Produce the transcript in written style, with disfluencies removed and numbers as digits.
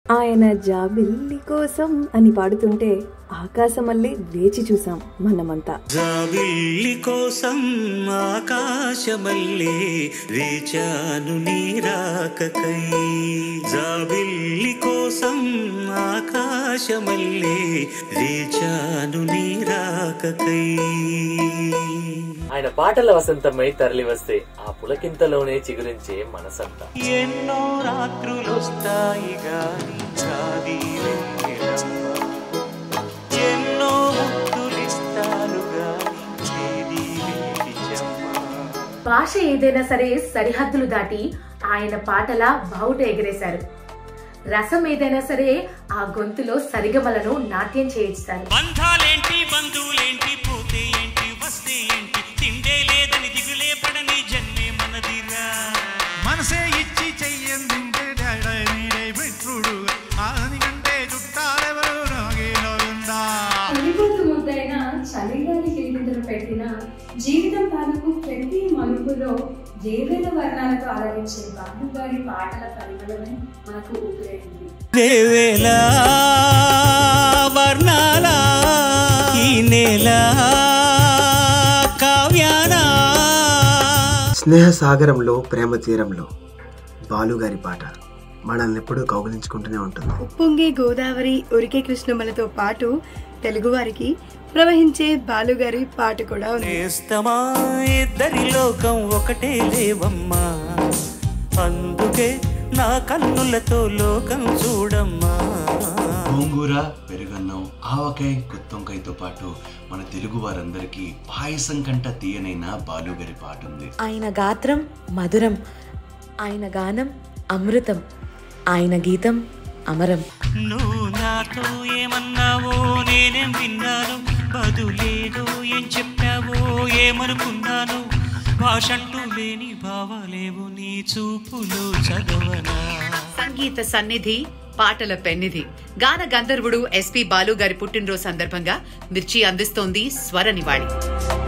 ఆయన జాబిల్లి కోసం అని పాడుతుంటే ఆకాశమల్లే వేచి చూసాం మనమంతా. జాబిల్లి కోసం ఆకాశమల్లే వేచాను నీ రాకకై, జాబిల్లి కోసం ఆకాశమల్లే వేచాను నీ రాకకై. ఆయన పాటల వసంతమై తరలి వస్తే ఆ పులకింతలోనే చిగురించే మనసంతా. ఎన్నో రాత్రులొస్తాయి గాని జాబి ఎన్నో ముద్దులిస్తాను గాని చేది భాష ఏదైనా సరే సరిహద్దులు దాటి ఆయన పాటల బావుట ఎగిరేశారు. రసం ఏదైనా సరే ఆ గొంతులో సరిగమలను నాట్యం చేయిస్తారు. బంధాలేంటి బంధువులేంటి పోతే ఏంటి వస్తే ఏంటి తిండే లేదని దిగులే పడని జన్మే మనదిరా, మనసే ఇచ్చి చెయ్యందింటే మిత్రుడు ఆనికంటే చుట్టాలెవరు నాగేనోందా. తొలిపోతు ముద్దైన చలిగాలి కిరిమింతలు పెట్టిన జీవితం తాలూకు ప్రతి మలుపులో వేవేల వర్ణాలతో ఆలరించే బాలుగారి పాటల పరిమళమే మనకు ఊపిరైంది. వేవేల వర్ణాల ఈ నేల కావ్యానా. స్నేహ సాగరంలో ప్రేమ తీరంలో బాలుగారి పాట మనల్ని ఎప్పుడూ కౌగిలించుకుంటూనే ఉంటుంది. ఉప్పొంగే గోదావరి ఉరికే కృష్ణమ్మలతో పాటు తెలుగువారికి ప్రవహించే బాలుగారి పాట కూడా ఉంది. ఇద్దరి లోకం ఒకటే లేవమ్మా, అందుకే నా కన్నులతో లోకం చూడమ్మా. గోంగూర, పెరుగన్నం, ఆవకాయ, గుత్తొంకాయతో పాటు మన తెలుగు వారందరికీ పాయసం కంట తీయనైన బాలుగారి పాట ఉంది. ఆయన గాత్రం మధురం, ఆయన గానం అమృతం, ఆయన గీతం అమరం. నువ్వు నాతో ఏమన్నావో నేనేం విన్నాను, బదులేదో ఏం చెప్పావో ఏమనుకున్నాను, భాషంటూ లేని భావాలేవు నీ చూపులో చదవనా. సంగీత సన్నిధి, పాటల పెన్నిధి, గాన గంధర్వుడు ఎస్పి బాలు గారి పుట్టినరోజు సందర్భంగా మిర్చి అందిస్తోంది స్వర నివాళి.